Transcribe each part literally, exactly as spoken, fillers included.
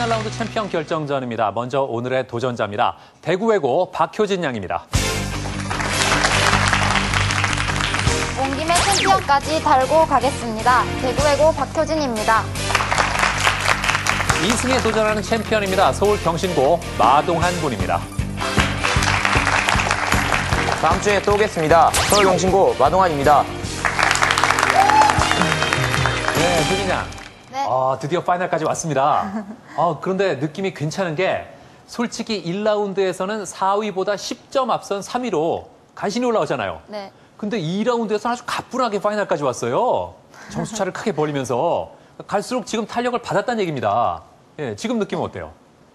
파이널 라운드 챔피언 결정전입니다. 먼저 오늘의 도전자입니다. 대구외고 박효진 양입니다. 온 김에 챔피언까지 달고 가겠습니다. 대구외고 박효진입니다. 이 승에 도전하는 챔피언입니다. 서울 경신고 마동한 군입니다. 다음 주에 또 오겠습니다. 서울 경신고 마동환입니다. 네, 효진 양. 네. 아, 드디어 파이널까지 왔습니다. 아, 그런데 느낌이 괜찮은 게 솔직히 일 라운드에서는 사 위보다 십 점 앞선 삼 위로 간신히 올라오잖아요. 네. 근데 이 라운드에서는 아주 가뿐하게 파이널까지 왔어요. 점수차를 크게 벌리면서 갈수록 지금 탄력을 받았다는 얘기입니다. 예, 지금 느낌은 어때요?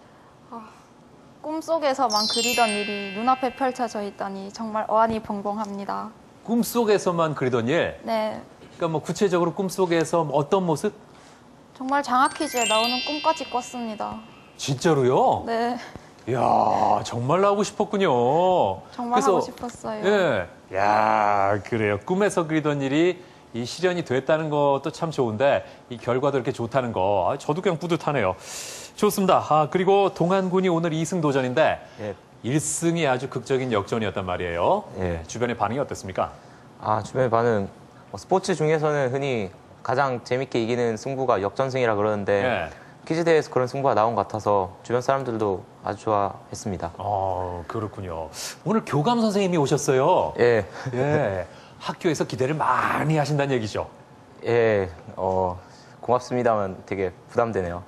꿈속에서만 그리던 일이 눈앞에 펼쳐져 있다니 정말 어안이 벙벙합니다. 꿈속에서만 그리던 일? 네. 그러니까 뭐 구체적으로 꿈속에서 어떤 모습? 정말 장학 퀴즈에 나오는 꿈까지 꿨습니다. 진짜로요? 네. 이야, 정말 하고 싶었군요. 정말 그래서, 하고 싶었어요. 예. 야, 그래요. 꿈에서 그리던 일이 이 실현이 됐다는 것도 참 좋은데 이 결과도 이렇게 좋다는 거 아, 저도 그냥 뿌듯하네요. 좋습니다. 아, 그리고 동안군이 오늘 이 승 도전인데 예. 일 승이 아주 극적인 역전이었단 말이에요. 예. 주변의 반응이 어땠습니까? 아, 주변의 반응. 뭐 스포츠 중에서는 흔히 가장 재밌게 이기는 승부가 역전승이라 그러는데 예. 퀴즈 대회에서 그런 승부가 나온 것 같아서 주변 사람들도 아주 좋아했습니다. 어, 그렇군요. 오늘 교감 선생님이 오셨어요. 예. 예. 학교에서 기대를 많이 하신다는 얘기죠. 예. 어, 고맙습니다만 되게 부담되네요.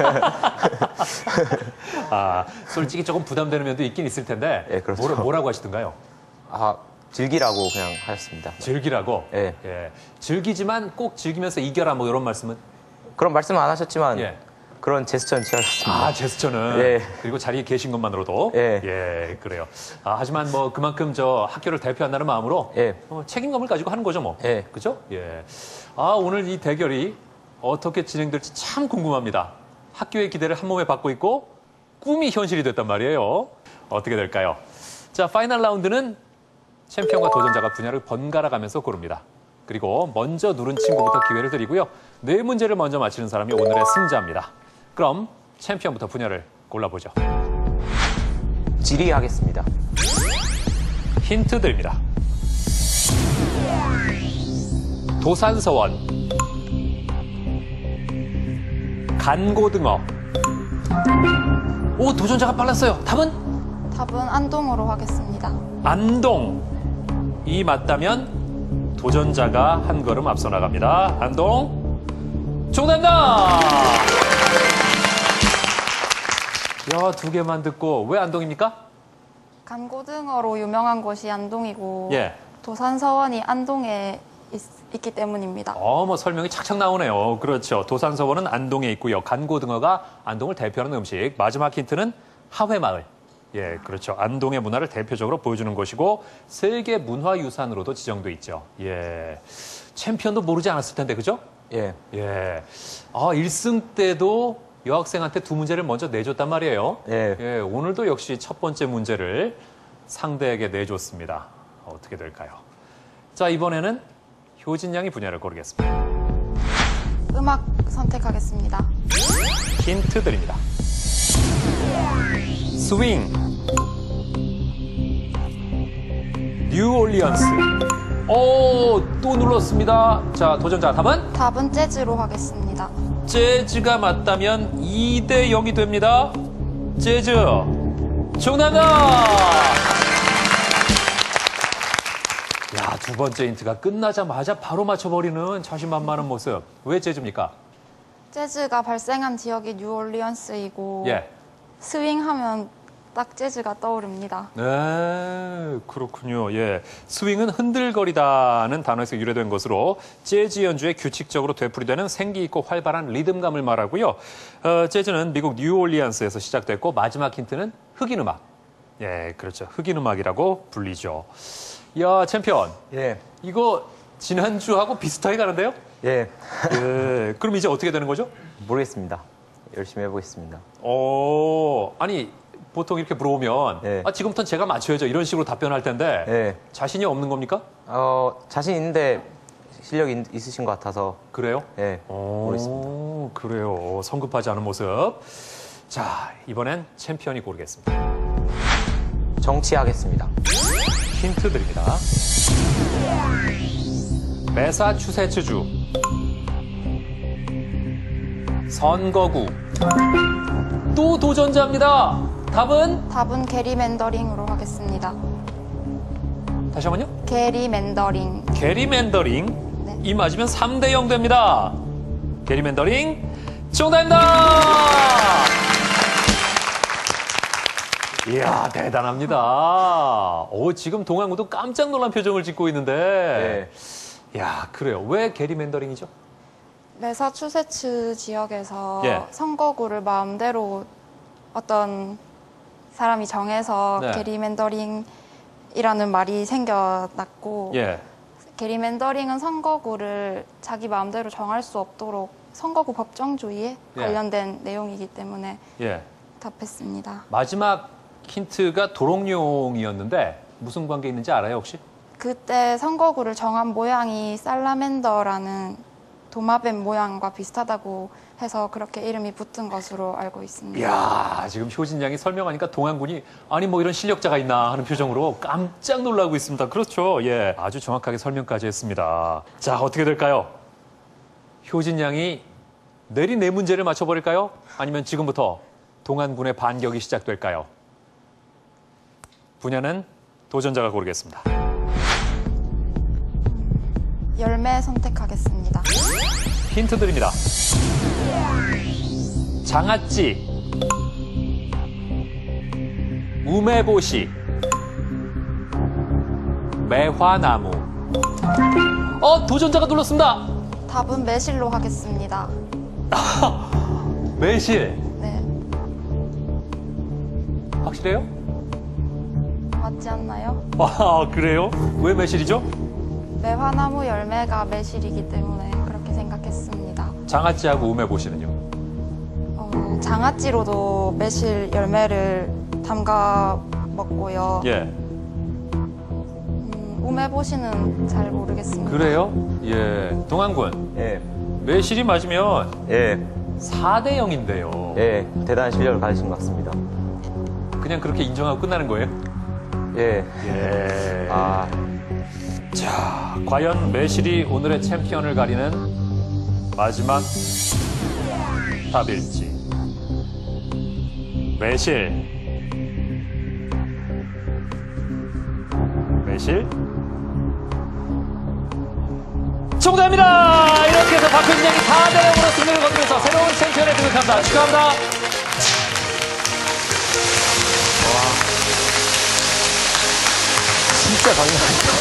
아, 솔직히 조금 부담되는 면도 있긴 있을 텐데. 예, 그렇죠. 뭐라, 뭐라고 하시던가요? 아, 즐기라고 그냥 하셨습니다. 즐기라고? 예. 예. 즐기지만 꼭 즐기면서 이겨라 뭐 이런 말씀은? 그런 말씀은 안 하셨지만 예. 그런 제스처는 취하셨습니다. 아, 제스처는. 예. 그리고 자리에 계신 것만으로도. 예. 예, 그래요. 아, 하지만 뭐 그만큼 저 학교를 대표한다는 마음으로 예. 어, 책임감을 가지고 하는 거죠, 뭐. 예. 그죠? 예. 아, 오늘 이 대결이 어떻게 진행될지 참 궁금합니다. 학교의 기대를 한 몸에 받고 있고 꿈이 현실이 됐단 말이에요. 어떻게 될까요? 자, 파이널 라운드는 챔피언과 도전자가 분야를 번갈아 가면서 고릅니다. 그리고 먼저 누른 친구부터 기회를 드리고요. 네 문제를 먼저 맞히는 사람이 오늘의 승자입니다. 그럼 챔피언부터 분야를 골라보죠. 지리 하겠습니다. 힌트 드립니다. 도산서원, 간고등어. 오, 도전자가 빨랐어요. 답은? 답은 안동으로 하겠습니다. 안동. 이 맞다면 도전자가 한 걸음 앞서 나갑니다. 안동. 정답입니다. 야, 두 개만 듣고 왜 안동입니까? 간고등어로 유명한 곳이 안동이고 예. 도산서원이 안동에 있, 있기 때문입니다. 어, 뭐 설명이 착착 나오네요. 그렇죠. 도산서원은 안동에 있고요. 간고등어가 안동을 대표하는 음식. 마지막 힌트는 하회마을. 예, 그렇죠. 안동의 문화를 대표적으로 보여주는 곳이고 세계 문화유산으로도 지정돼 있죠. 예, 챔피언도 모르지 않았을 텐데, 그죠? 예. 예. 아, 일 승 때도 여학생한테 두 문제를 먼저 내줬단 말이에요. 예. 예, 오늘도 역시 첫 번째 문제를 상대에게 내줬습니다. 어떻게 될까요? 자, 이번에는 효진 양이 분야를 고르겠습니다. 음악 선택하겠습니다. 힌트 드립니다. 스윙, 뉴올리언스. 오, 또 눌렀습니다. 자, 도전자 답은? 답은 재즈로 하겠습니다. 재즈가 맞다면 이 대 영이 됩니다. 재즈. 정답입니다. 야, 두 번째 힌트가 끝나자마자 바로 맞춰버리는 자신만만한 모습. 왜 재즈입니까? 재즈가 발생한 지역이 뉴올리언스이고 예. 스윙하면 딱 재즈가 떠오릅니다. 네, 그렇군요. 예. 스윙은 흔들거리다는 단어에서 유래된 것으로 재즈 연주에 규칙적으로 되풀이되는 생기 있고 활발한 리듬감을 말하고요. 어, 재즈는 미국 뉴올리언스에서 시작됐고 마지막 힌트는 흑인 음악. 예, 그렇죠. 흑인 음악이라고 불리죠. 야, 챔피언. 예. 이거 지난주하고 비슷하게 가는데요? 예. 예. 그럼 이제 어떻게 되는 거죠? 모르겠습니다. 열심히 해보겠습니다. 오, 아니 보통 이렇게 물어보면 예. 아, 지금부터는 제가 맞춰야죠. 이런 식으로 답변할 텐데 예. 자신이 없는 겁니까? 어, 자신 있는데 실력이 있- 있으신 것 같아서 그래요? 예. 모르겠습니다. 오, 그래요. 성급하지 않은 모습. 자, 이번엔 챔피언이 고르겠습니다. 정치하겠습니다. 힌트 드립니다. 매사추세츠주 선거구 또 도전자입니다. 답은 답은 게리맨더링으로 하겠습니다. 다시 한번요. 게리맨더링. 게리맨더링. 네. 이 맞으면 삼 대 영 됩니다. 게리맨더링 정답입니다. 이야, 대단합니다. 오, 지금 동안구도 깜짝 놀란 표정을 짓고 있는데. 네. 야, 그래요. 왜 게리맨더링이죠? 매사추세츠 지역에서 예. 선거구를 마음대로 어떤 사람이 정해서 네. 게리맨더링이라는 말이 생겨났고 예. 게리맨더링은 선거구를 자기 마음대로 정할 수 없도록 선거구 법정주의에 예. 관련된 내용이기 때문에 예. 답했습니다. 마지막 힌트가 도롱뇽이었는데 무슨 관계 있는지 알아요, 혹시? 그때 선거구를 정한 모양이 살라멘더라는 도마뱀 모양과 비슷하다고 해서 그렇게 이름이 붙은 것으로 알고 있습니다. 이야, 지금 효진 양이 설명하니까 동안군이 아니 뭐 이런 실력자가 있나 하는 표정으로 깜짝 놀라고 있습니다. 그렇죠. 예. 아주 정확하게 설명까지 했습니다. 자, 어떻게 될까요? 효진 양이 내린 네 문제를 맞춰버릴까요? 아니면 지금부터 동안군의 반격이 시작될까요? 분야는 도전자가 고르겠습니다. 열매 선택하겠습니다. 힌트 드립니다. 장아찌, 우메보시, 매화나무. 어, 도전자가 눌렀습니다. 답은 매실로 하겠습니다. 매실. 네, 확실해요? 맞지 않나요? 아, 그래요? 왜 매실이죠? 매화나무 열매가 매실이기 때문에 그렇게 생각했습니다. 장아찌하고 우메보시는요? 어, 장아찌로도 매실 열매를 담가 먹고요. 예. 음, 우메보시는 잘 모르겠습니다. 그래요? 예. 동안군, 예. 매실이 맞으면 예. 사 대 영인데요. 예. 대단한 실력을 가지신 것 같습니다. 그냥 그렇게 인정하고 끝나는 거예요? 예. 예. 아, 자, 과연 매실이 오늘의 챔피언을 가리는 마지막 답일지. 매실. 매실. 정답입니다! 이렇게 해서 박효진 양이 사 대 영으로 승리를 거두면서 새로운 챔피언에 등극합니다. 축하합니다. 진짜 강력하다.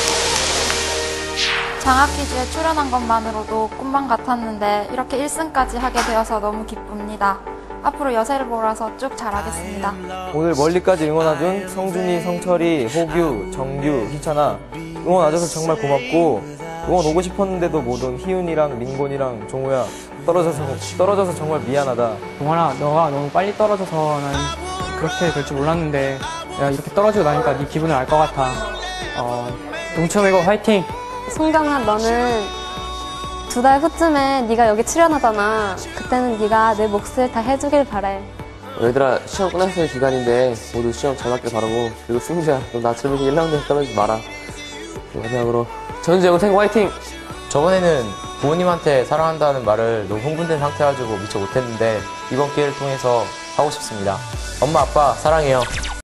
장학 퀴즈에 출연한 것만으로도 꿈만 같았는데 이렇게 일 승까지 하게 되어서 너무 기쁩니다. 앞으로 여세를 몰아서 쭉 잘하겠습니다. 오늘 멀리까지 응원와준 성준이, 성철이, 호규, 정규, 희찬아 응원 와줘서 정말 고맙고 응원 오고 싶었는데도 못 온 희윤이랑 민곤이랑 종우야 떨어져서 떨어져서 정말 미안하다. 동환아, 너가 너무 빨리 떨어져서 난 그렇게 될 줄 몰랐는데 내가 이렇게 떨어지고 나니까 네 기분을 알 것 같아. 어, 동체메고 화이팅! 송경아, 너는 두 달 후쯤에 네가 여기 출연하잖아. 그때는 네가 내 몫을 다 해주길 바래. 얘들아, 시험 끝났을 기간인데 모두 시험 잘 맞길 바라고. 그리고 승주야, 너 나처럼 일 라운드에 떨어지지 마라. 마지막으로 전주제고 생고 화이팅! 저번에는 부모님한테 사랑한다는 말을 너무 흥분된 상태여가지고 미처 못했는데 이번 기회를 통해서 하고 싶습니다. 엄마, 아빠 사랑해요.